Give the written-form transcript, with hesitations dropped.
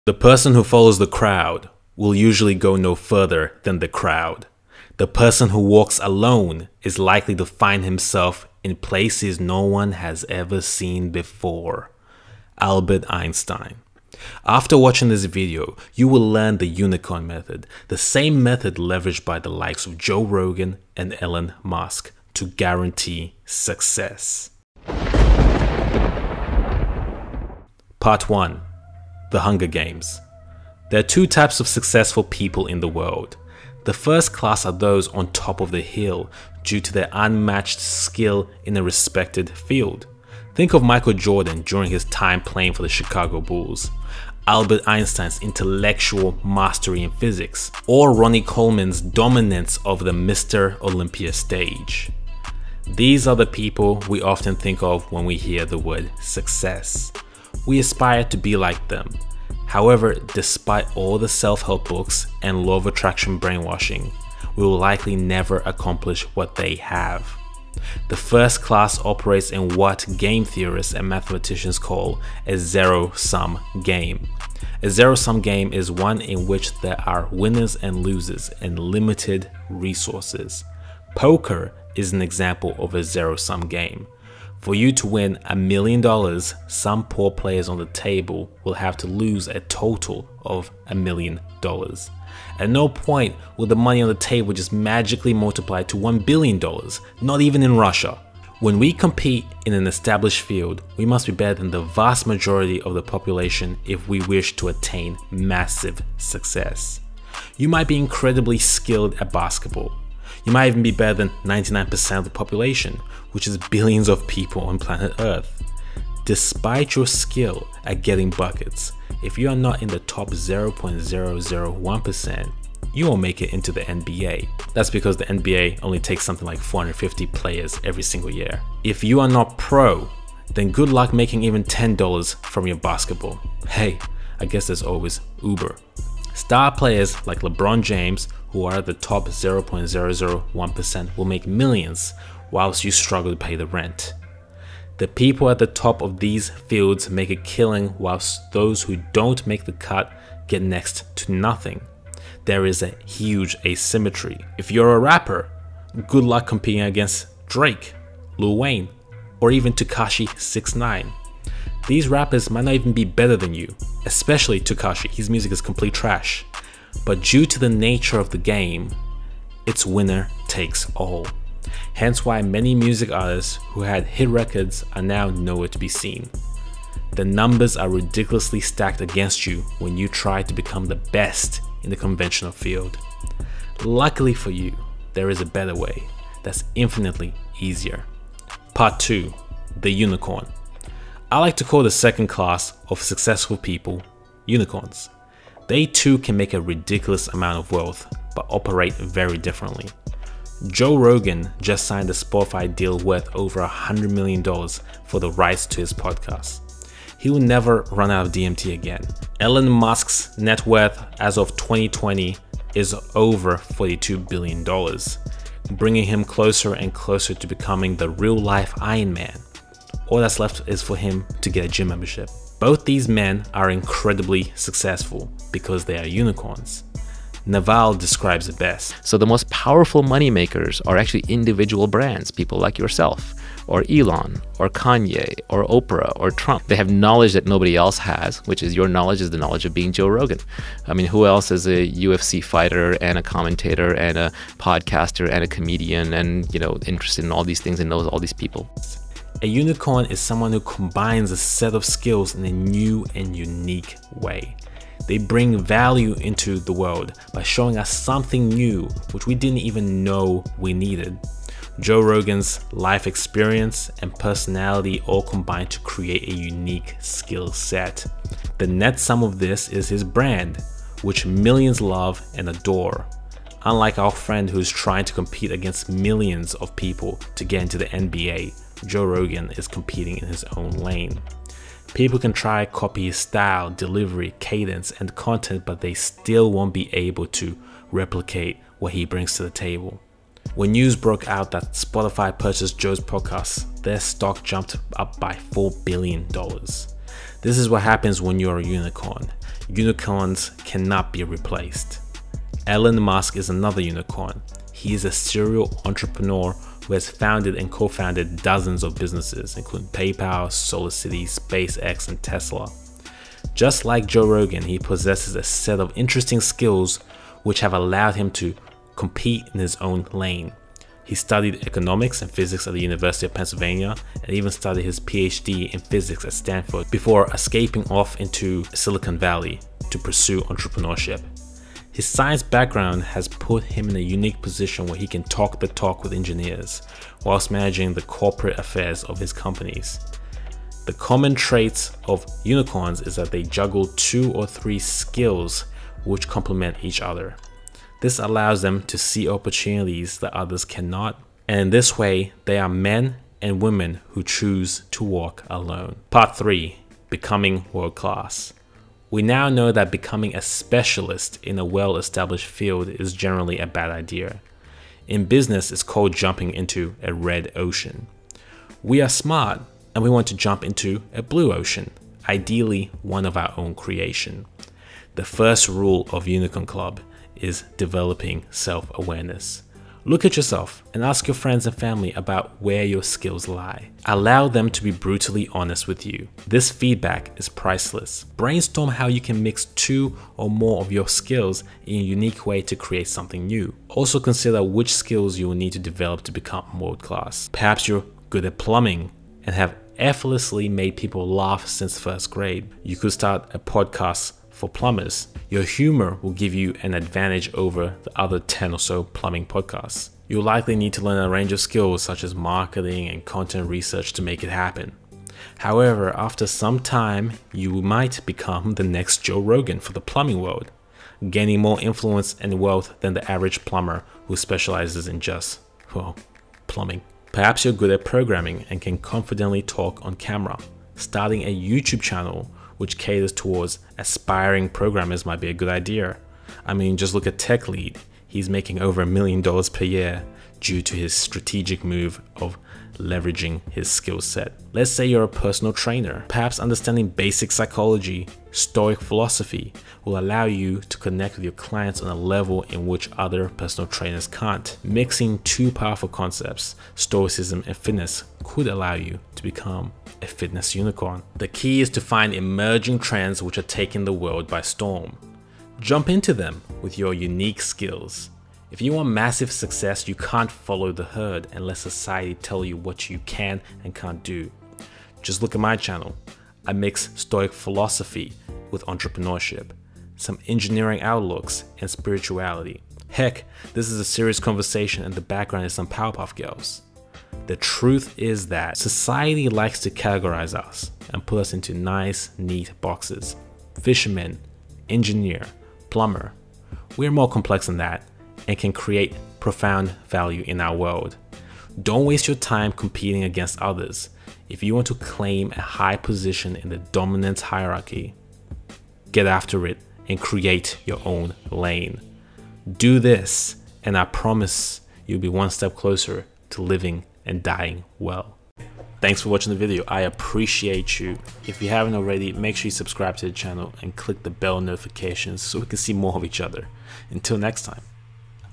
The person who follows the crowd will usually go no further than the crowd. The person who walks alone is likely to find himself in places no one has ever seen before. Albert Einstein. After watching this video, you will learn the unicorn method, the same method leveraged by the likes of Joe Rogan and Elon Musk to guarantee success. Part 1. The Hunger Games. There are two types of successful people in the world. The first class are those on top of the hill due to their unmatched skill in a respected field. Think of Michael Jordan during his time playing for the Chicago Bulls, Albert Einstein's intellectual mastery in physics, or Ronnie Coleman's dominance of the Mr. Olympia stage. These are the people we often think of when we hear the word success. We aspire to be like them. However, despite all the self-help books and law of attraction brainwashing, we will likely never accomplish what they have. The first class operates in what game theorists and mathematicians call a zero-sum game. A zero-sum game is one in which there are winners and losers and limited resources. Poker is an example of a zero-sum game. For you to win $1 million, some poor players on the table will have to lose a total of $1 million. At no point will the money on the table just magically multiply to $1 billion, not even in Russia. When we compete in an established field, we must be better than the vast majority of the population if we wish to attain massive success. You might be incredibly skilled at basketball. You might even be better than 99% of the population, which is billions of people on planet Earth. Despite your skill at getting buckets, if you are not in the top 0.001%, you won't make it into the NBA. That's because the NBA only takes something like 450 players every single year. If you are not pro, then good luck making even $10 from your basketball. Hey, I guess there's always Uber. Star players like LeBron James, who are at the top 0.001%, will make millions whilst you struggle to pay the rent. The people at the top of these fields make a killing whilst those who don't make the cut get next to nothing. There is a huge asymmetry. If you're a rapper, good luck competing against Drake, Lil Wayne, or even Tekashi 6ix9ine. These rappers might not even be better than you, especially Tekashi. His music is complete trash. But due to the nature of the game, it's winner takes all. Hence why many music artists who had hit records are now nowhere to be seen. The numbers are ridiculously stacked against you when you try to become the best in the conventional field. Luckily for you, there is a better way that's infinitely easier. Part 2. The Unicorn. I like to call the second class of successful people unicorns. They too can make a ridiculous amount of wealth, but operate very differently. Joe Rogan just signed a Spotify deal worth over $100 million for the rights to his podcast. He will never run out of DMT again. Elon Musk's net worth as of 2020 is over $42 billion, bringing him closer and closer to becoming the real-life Iron Man. All that's left is for him to get a gym membership. Both these men are incredibly successful because they are unicorns. Naval describes it best. So the most powerful money makers are actually individual brands, people like yourself, or Elon, or Kanye, or Oprah, or Trump. They have knowledge that nobody else has, which is your knowledge is the knowledge of being Joe Rogan. I mean, who else is a UFC fighter and a commentator and a podcaster and a comedian and, interested in all these things and knows all these people? A unicorn is someone who combines a set of skills in a new and unique way. They bring value into the world by showing us something new which we didn't even know we needed. Joe Rogan's life experience and personality all combine to create a unique skill set. The net sum of this is his brand, which millions love and adore. Unlike our friend who's trying to compete against millions of people to get into the NBA, Joe Rogan is competing in his own lane. People can try copy his style, delivery, cadence, and content, but they still won't be able to replicate what he brings to the table. When news broke out that Spotify purchased Joe's podcast, their stock jumped up by $4 billion. This is what happens when you're a unicorn. Unicorns cannot be replaced. Elon Musk is another unicorn. He is a serial entrepreneur who has founded and co-founded dozens of businesses, including PayPal, SolarCity, SpaceX, and Tesla. Just like Joe Rogan, he possesses a set of interesting skills which have allowed him to compete in his own lane. He studied economics and physics at the University of Pennsylvania and even studied his PhD in physics at Stanford before escaping off into Silicon Valley to pursue entrepreneurship. His science background has put him in a unique position where he can talk the talk with engineers whilst managing the corporate affairs of his companies. The common traits of unicorns is that they juggle 2 or 3 skills which complement each other. This allows them to see opportunities that others cannot, and in this way, they are men and women who choose to walk alone. Part 3. Becoming world class. We now know that becoming a specialist in a well-established field is generally a bad idea. In business, it's called jumping into a red ocean. We are smart and we want to jump into a blue ocean, ideally one of our own creation. The first rule of Unicorn Club is developing self-awareness. Look at yourself and ask your friends and family about where your skills lie. Allow them to be brutally honest with you. This feedback is priceless. Brainstorm how you can mix 2 or more of your skills in a unique way to create something new. Also consider which skills you will need to develop to become world class. Perhaps you're good at plumbing and have effortlessly made people laugh since first grade. You could start a podcast for plumbers. Your humor will give you an advantage over the other 10 or so plumbing podcasts. You'll likely need to learn a range of skills such as marketing and content research to make it happen. However, after some time, you might become the next Joe Rogan for the plumbing world, gaining more influence and wealth than the average plumber who specializes in just, well, plumbing. Perhaps you're good at programming and can confidently talk on camera. Starting a YouTube channel which caters towards aspiring programmers might be a good idea. I mean, just look at Tech Lead. He's making over $1 million per year due to his strategic move of leveraging his skill set. Let's say you're a personal trainer. Perhaps understanding basic psychology, Stoic philosophy will allow you to connect with your clients on a level in which other personal trainers can't. Mixing 2 powerful concepts, Stoicism and fitness, could allow you to become a fitness unicorn. The key is to find emerging trends which are taking the world by storm. Jump into them with your unique skills. If you want massive success, you can't follow the herd and let society tell you what you can and can't do. Just look at my channel. I mix Stoic philosophy with entrepreneurship, some engineering outlooks, and spirituality. Heck, this is a serious conversation and the background is some Powerpuff Girls. The truth is that society likes to categorize us and put us into nice, neat boxes. Fisherman, engineer, plumber. We're more complex than that and can create profound value in our world. Don't waste your time competing against others. If you want to claim a high position in the dominance hierarchy, get after it and create your own lane. Do this, and I promise you'll be one step closer to living and dying well. Thanks for watching the video. I appreciate you. If you haven't already, make sure you subscribe to the channel and click the bell notifications so we can see more of each other. Until next time.